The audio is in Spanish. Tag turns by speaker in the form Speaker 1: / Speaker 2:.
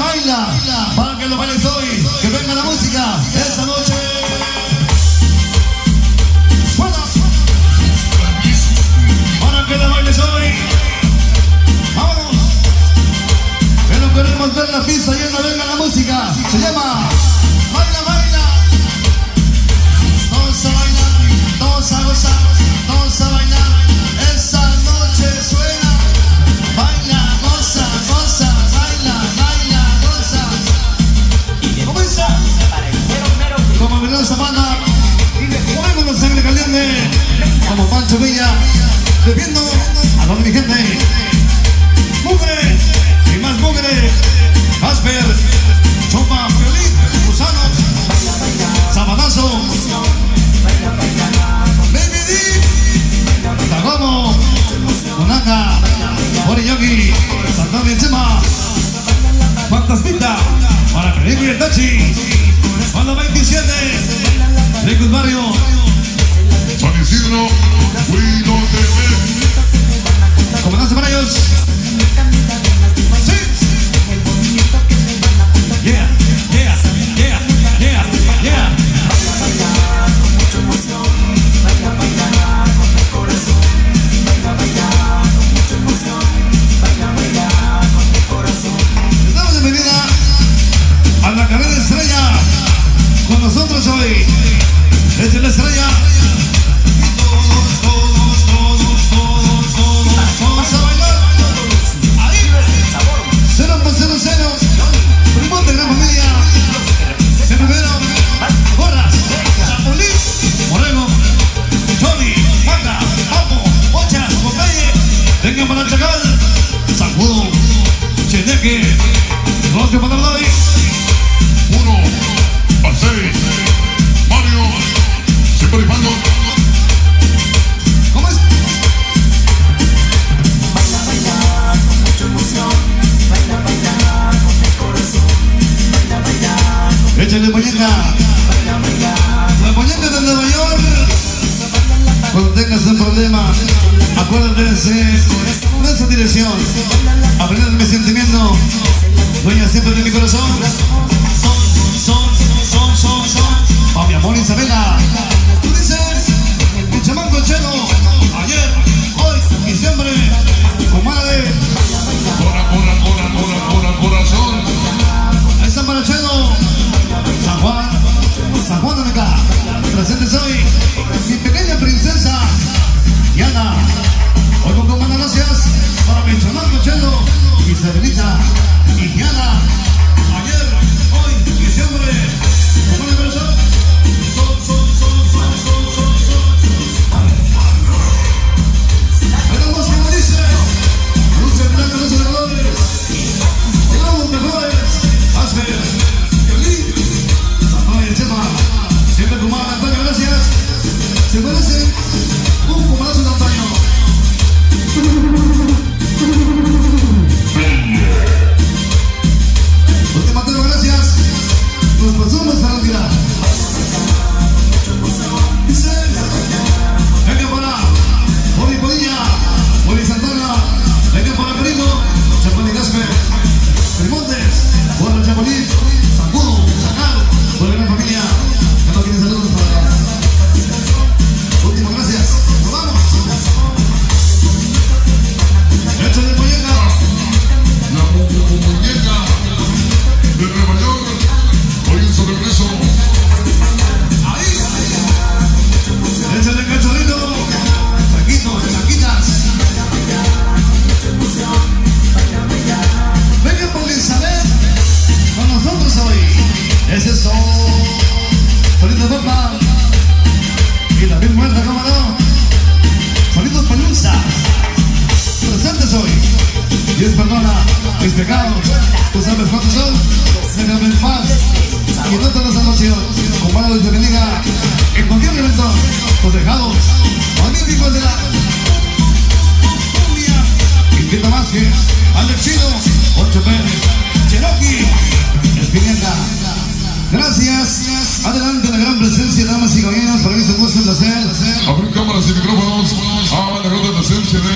Speaker 1: baila, para que lo bailes hoy, que venga la música esta noche. Bueno, para que la bailes hoy. Vámonos. Pero queremos ver la pista llena, venga la música. Se llama Baila, Baila. Todos a bailar, todos a gozar, todos a bailar. Esta noche suena. Baila, goza, goza, baila, baila, goza. ¿Cómo está? Como Milán Zapata, como vengo con sangre caliente, como Pancho Villa, defiendo a toda mi gente. Mugre y más mugre. Asper, Chopa, Violín, Gusanos, Zapatazo, Baby D, Tagomo, Unaka, Oriyogi, Santana Chema, Fantasmita, para Federico y el Tachi, Cuando 27, Ricos Barrio,
Speaker 2: San Isidro, Guido TV.
Speaker 1: Comandante para ellos. Yeah, yeah, yeah, yeah, yeah. Les damos bienvenida a la carrera estrella con nosotros hoy. Esta es la estrella. Todos a bailar. Ahí. 0 por 0 0. Primón de gran familia. De primero. Borras. Chapulín. Moreno. Tony. Maca. Papo. Mocha. Popeye. Vengan para el Chacal. Sacudo. Cheneque. Roque para el Doy.
Speaker 2: 1 a 6. Mario. Siempre rifando.
Speaker 1: ¿Cómo es?
Speaker 3: Baila, baila, con mucha emoción. Baila, baila, con el corazón. Baila, baila,
Speaker 1: Échale muñeca.
Speaker 3: baila, baila.
Speaker 1: La muñeca de Nueva York. Cuando tengas un problema, acuérdate de esa dirección. Aprende de mi sentimiento. Dueña siempre de mi corazón. Son. Pa' mi amor Isabela. Tú dices, mi chamaco Chelo. Ayer, hoy y siempre. Compadre.
Speaker 2: Corazón.
Speaker 1: Ahí está para Chelo. San Juan de acá. Presentes hoy. Mi pequeña princesa. Diana. Hoy con buenas gracias para mi chamaco Chelo. Isabelita. Y Diana. Ayer, hoy y siempre. ¿Cómo le parece? Veremos como dice. Luces blancas, luces de colores. Llegamos mejores. Asper, Violín, Santana Chema. Siempre tu madre, Antonio, gracias. Se parece un pomadazo de Antonio. Última tema, gracias. Nos pasamos para retirar. Dice, venga para Poli Polilla, Poli Santana, venga para Perico, Chapulín Gasper, Primontes, Juan Chapulín, Sacudo, Sacal, por la gran familia. Ya no tienen saludos para acá. Último, gracias. Nos vamos. Échale muñeca.
Speaker 2: La muñeca de Nueva York. Hoy en su regreso.
Speaker 1: Ahí. Échale cachorrito. Saquitos, saquitas. Venga por Elizabeth con nosotros hoy. Ese es Solito Popa. Y también muerta, cómo no. Solito Pelusa. Presentes hoy. Dios perdona mis pecados. Tú sabes cuántos son. Déjame en paz. Y no te das emoción. Como Dios te bendiga. En cualquier evento. Los dejados. Magníficos de la cumbia. Invita más que Alex Chino. 8 Pérez. Cherokee. Espineta. Gracias. Adelante la gran presencia, damas y caballeros. Para mí es un gusto, un placer.
Speaker 2: Abrir cámaras y micrófonos. A la ronda de presencia de